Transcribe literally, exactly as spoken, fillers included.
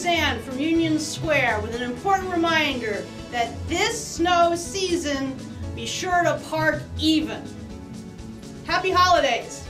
Suzanne from Union Square with an important reminder that this snow season, be sure to park even. Happy holidays!